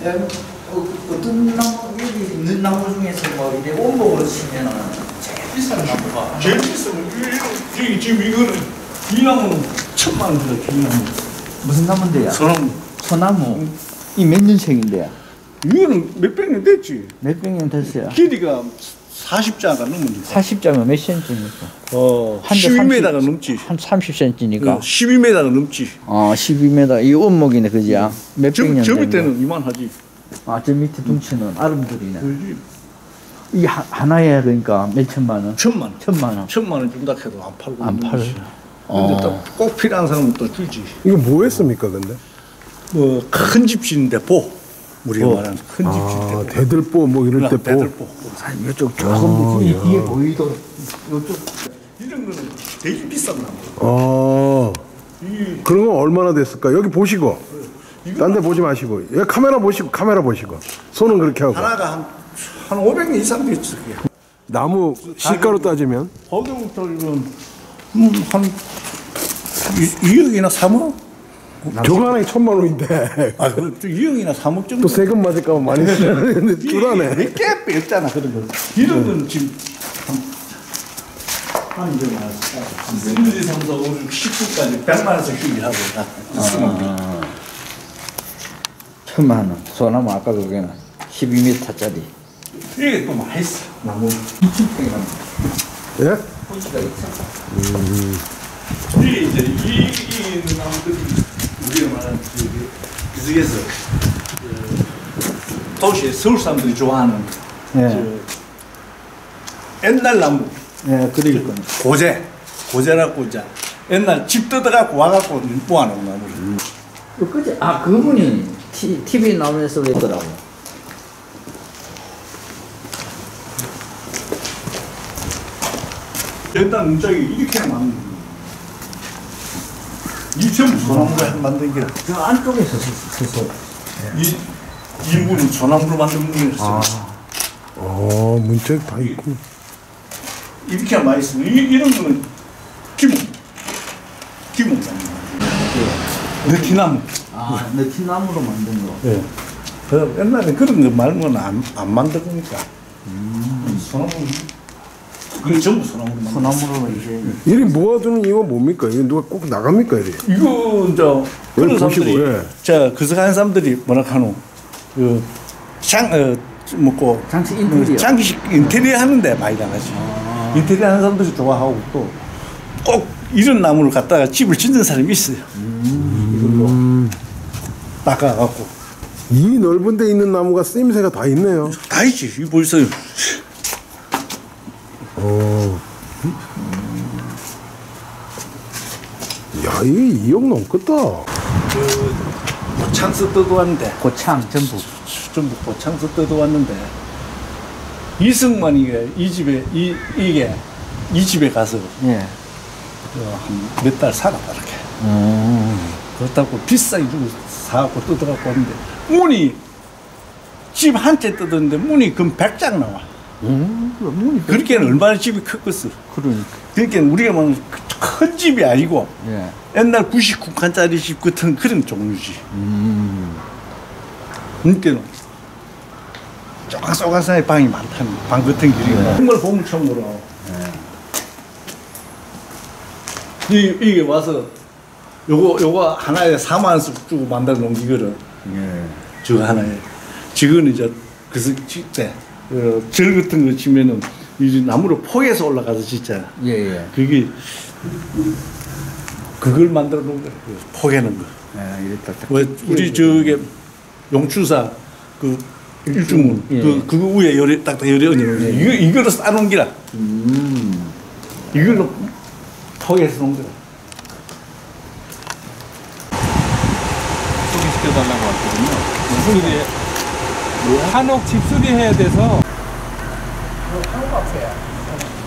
어떤 나무, 여기 있는 나무 중에서 뭐 이제 원목으로 치면은 제일 비싼 나무가. 제일 비싼 여기 지금 이거는 이 나무는 1,000만 원 들어. 이 나무. 무슨 나무인데요? 소나무. 소나무. 이 몇 년생인데요? 이거는 몇백 년 됐지. 몇백 년 됐어요? 길이가 40자가 넘으니까. 40자면 몇 cm입니까? 한 12m가 넘지. 한 30cm니까. 12m가 넘지. 12m. 이 원목이네, 그죠? 몇백 년 저 된 거. 밑에는 이만하지. 저 밑에 둥치는 아름들이네. 그렇지. 이 하나에 그러니까 몇 천만 원? 1,000만 원. 1,000만 원. 1,000만 원 준다 해도 안 팔고. 안 팔아. 근데 또 꼭 필요한 사람은 또 주지. 이거 뭐 했습니까, 근데? 뭐 큰 집 짓는데 보. 우리가 말하는 큰 집 짓는데 보. 대들보 뭐 이럴 때 보. 대들보. 이쪽 조금 뒤에 보이도 이쪽. 이런 거는 되게 비싼 나무. 그런 건 얼마나 됐을까? 여기 보시고. 딴 데 보지 마시고. 여기 카메라 보시고. 손은 그렇게 하고. 하나가 한 500년 이상 됐지. 그게. 나무 시가로 따지면 거기부터는 한 2억이나 3억? 저거 하나에 1,000만 원인데. 그 2억이나 3억 정도. 또 세금 맞을까 봐 많이 쓰는데 쫄아네. 몇개 뺐잖아 그런 거. 이런 건 지금 한 이제 말했어. 1, 2, 3, 4, 5, 6, 19까지 100만 원씩 휴기하고 다. 1,000만 원. 소나무 아까 그게는 12m짜리. 이게 또 맛있어. 나무 2,000평이나. 예? 호지가 있어. 이게 이제 이 나무들이 우리가 말하는 기숙에서 도시에 서울 사람들이 좋아하는 옛날 나무. 그릴 거네. 고제라고 이제 옛날 집 뜯어갖고 와갖고 모아놓은 나무를. 그지? 그분이 TV 나오면서 그랬더라고. 옛날 문짝이 이렇게 만든 거야. 이 전부 소나무로 만든 게. 저 안쪽에서 서서. 이 문은 소나무로 만든 문이었어. 문짝 다 있고. 이렇게 많이 있으면 이런 거는 기몽나무. 느티나무. 느티나무로 만든 거. 예. 그 옛날에 그런 거 말고는 안 만들으니까. 소나무. 그게 전부 소나무로. 소나무로 이제. 이리 모아두는 이유가 뭡니까? 이거 누가 꼭 나갑니까, 이리? 이거 이제 그런 사람들이, 그서가는 사람들이 뭐라 하노, 장식 인테리어. 장식 인테리어 하는데 많이 나가지. 인테리어 하는 사람들이 좋아하고 또 꼭 이런 나무를 갖다가 집을 짓는 사람이 있어요. 이걸로 닦아갖고. 이 넓은 데 있는 나무가 쓰임새가 다 있네요. 다 있지. 이거 보세요. 야, 이게 2억 넘겠다. 고창서 뜯어 왔는데. 고창 전부 고창서 뜯어 왔는데. 이승만이 이 집에 가서 몇 달 살았다 이렇게. 그렇다고 비싸게 주고 사갖고 뜯어갖고 왔는데 문이 집 한 채 뜯었는데 문이 금 100장 나와. 그렇게는 얼마나 집이 컸겠어. 그러니까 우리가 말하는 큰 집이 아니고 옛날 99칸짜리 집 같은 그런 종류지. 그때는 쪼각쪼각한 방이 많다는 방 같은 길이 정말 보물청으로 이게 와서 요거 하나에 4만 원씩 주고 만들어 놓은 이거를 저거 하나에 지금 이제 그래서 진짜 절 같은 거 치면은 이 나무를 포개서 올라가서 진짜 그게 그걸 만들어 놓은 거야. 포개는 거. 우리 저게 용추사 그 일중문 그거 위에 열이 딱딱 열이 얹어 이걸로 싸놓은 기라. 이걸로 포개서 놓은 거라. 소개시켜달라고 왔거든요. 집수리 한옥 집수리 해야 돼서. 한옥 앞에